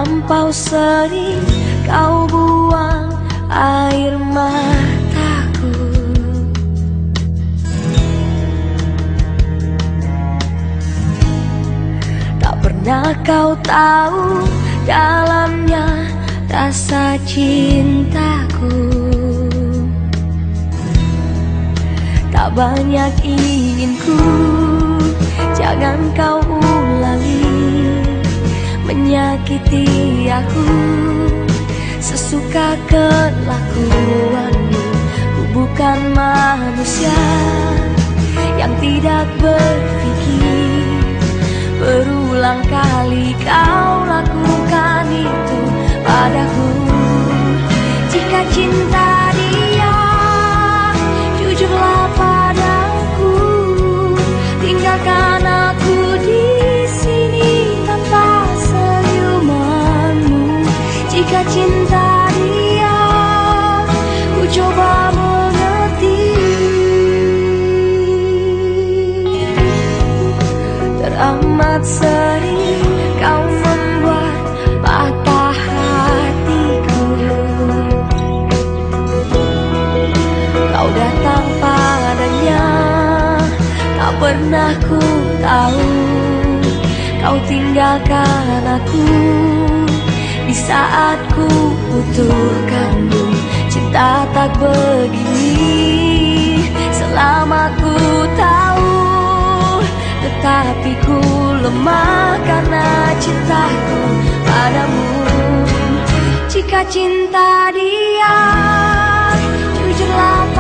Terlampau sering kau buang air mataku. Tak pernah kau tahu dalamnya rasa cintaku. Tak banyak inginku, jangan kau ulangi menyakiti aku sesuka kelakuanmu. Ku bukan manusia yang tidak berpikir. Berulang kali kau lakukan itu padaku. Jika cinta dia, jujurlah padaku. Tinggalkan aku di sini tanpa senyumanmu. Jika cinta dia, ku coba mengerti. Teramat sering kau membuat patah hatiku. Kau datang padanya, tak pernah ku tahu. Kau tinggalkan aku di saat ku butuhkanmu. Cinta tak begini selama ku tahu, tetapi ku lemah karena cintaku padamu. Jika cinta dia, jujurlah